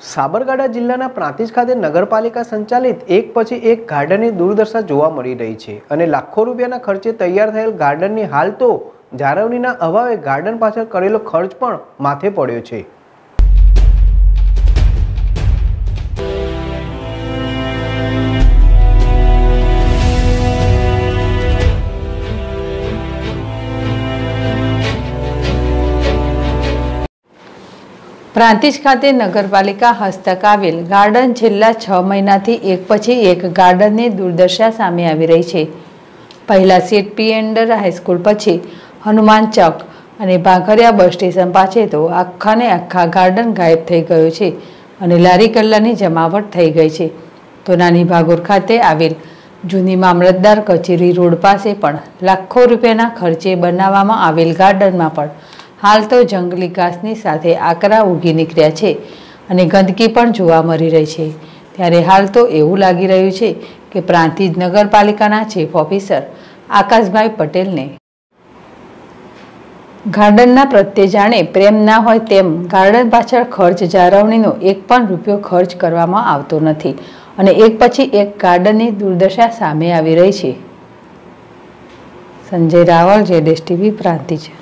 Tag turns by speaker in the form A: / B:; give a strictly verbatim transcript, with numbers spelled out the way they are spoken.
A: સાબરકાંઠા જિલ્લાના પ્રાંતિજ ખાતે નગરપાલિકા સંચાલિત એક પછી એક ગાર્ડનની દુર્દશા જોવા મળી રહી છે અને લાખો રૂપિયાના ખર્ચે તૈયાર થયેલ ગાર્ડનની હાલ તો જાળવણીના અભાવે ગાર્ડન પાછળ કરેલો ખર્ચ પણ માથે પડ્યો છે।
B: પ્રાંતિજ ખાતે નગરપાલિકા હસ્તક આવેલ ગાર્ડન છેલ્લા છ મહિનાથી એક પછી એક ગાર્ડનની દુર્દશા સામે આવી રહી છે। પહેલા સીટ પી એન્ડર હાઈસ્કૂલ પછી હનુમાન ચોક અને ભાખરિયા બસ સ્ટેશન પાસે તો આખાને આખા ગાર્ડન ગાયબ થઈ ગયો છે અને લારી ગલ્લાની જમાવટ થઈ ગઈ છે। તો નાની ભાગોર ખાતે આવેલ જૂની મામલતદાર કચેરી રોડ પાસે પણ લાખો રૂપિયાના ખર્ચે બનાવવામાં આવેલ ગાર્ડનમાં પણ હાલ તો જંગલી ઘાસની સાથે આકરા ઉગી નીકળ્યા છે અને ગંદકી પણ જોવા મળી રહી છે। ત્યારે હાલ તો એવું લાગી રહ્યું છે કે પ્રાંતિજ નગરપાલિકાના ચીફ ઓફિસર આકાશભાઈ પટેલને ગાર્ડનના પ્રત્યે જાણે પ્રેમ ના હોય તેમ ગાર્ડન પાછળ ખર્ચ જાળવણીનો એક પણ રૂપિયો ખર્ચ કરવામાં આવતો નથી અને એક પછી એક ગાર્ડનની દુર્દશા સામે આવી રહી છે। સંજય રાવળ, જેડેશ ટીવી, પ્રાંતિજ।